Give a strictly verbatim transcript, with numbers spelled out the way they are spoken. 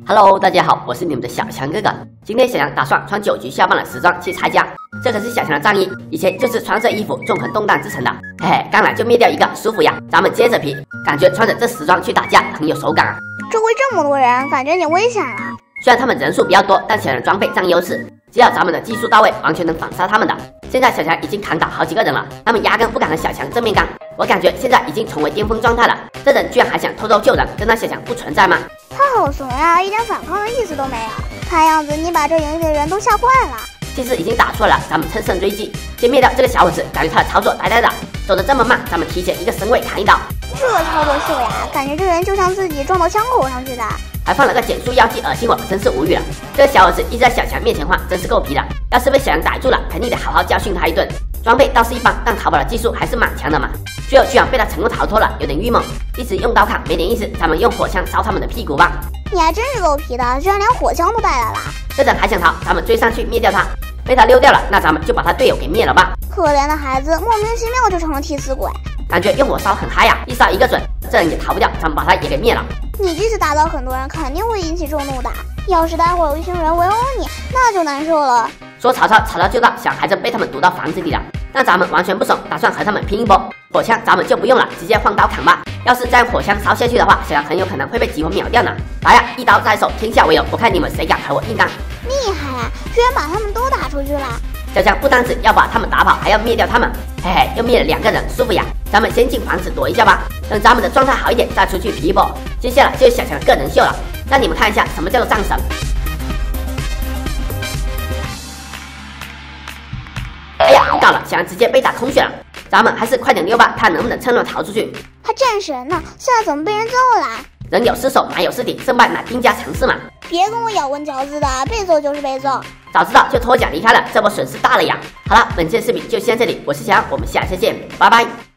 Hello， 大家好，我是你们的小强哥哥。今天小强打算穿九局下半的时装去拆家，这可是小强的战衣，以前就是穿这衣服纵横动荡制成的。嘿嘿，刚来就灭掉一个，舒服呀！咱们接着皮，感觉穿着这时装去打架很有手感啊。 周围这么多人，感觉有点危险了。 虽然他们人数比较多，但小强的装备占优势，只要咱们的技术到位，完全能反杀他们的。现在小强已经砍倒好几个人了，他们压根不敢和小强正面刚。我感觉现在已经重为巅峰状态了，这人居然还想偷偷救人，跟那小强不存在吗？ 他好怂呀，一点反抗的意思都没有。看样子你把这营地的人都吓坏了。 气势已经打出来了，咱们乘胜追击，先灭掉这个小伙子。感觉他的操作呆呆的，走得这么慢，咱们提前一个身位砍一刀。 这操作秀呀，感觉这人就像自己撞到枪口上去的。 还放了个减速药剂，恶心我，真是无语了。这个小伙子一直在小强面前晃，真是够皮的。要是被小强逮住了，肯定得好好教训他一顿。装备倒是一般，但淘宝的技术还是蛮强的嘛。最后居然被他成功逃脱了，有点郁闷。一直用刀砍没点意思，咱们用火枪烧他们的屁股吧。 你还真是够皮的，居然连火枪都带来了。 这人还想逃，咱们追上去灭掉他。被他溜掉了，那咱们就把他队友给灭了吧。 可怜的孩子，莫名其妙就成了替死鬼。 感觉用火烧很嗨呀，一烧一个准，这人也逃不掉，咱们把他也给灭了。 你这次打倒很多人，肯定会引起众怒的。要是待会儿有一群人围殴你，那就难受了。 说曹操曹操就到，小孩子被他们堵到房子里了。但咱们完全不怂，打算和他们拼一波。火枪咱们就不用了，直接换刀砍吧。要是再用火枪烧下去的话，小强很有可能会被几火秒掉呢。来呀，一刀在手，天下为荣！我看你们谁敢和我硬刚。 厉害啊，居然把他们都打出去了。 小强不单只要把他们打跑，还要灭掉他们。嘿嘿，又灭了两个人，舒服呀！咱们先进房子躲一下吧，等咱们的状态好一点再出去皮一波。接下来就是小强的个人秀了，让你们看一下什么叫做战神。哎呀，不搞了，小强直接被打空血了。咱们还是快点溜吧，看能不能趁乱逃出去。 他战神呢，现在怎么被人揍了？ 人有失手，马有失蹄，胜败乃兵家常事嘛。 别跟我咬文嚼字的，被揍就是被揍。 早知道就脱甲离开了，这波损失大了呀。好了，本期的视频就先这里，我是小强，我们下期见，拜拜。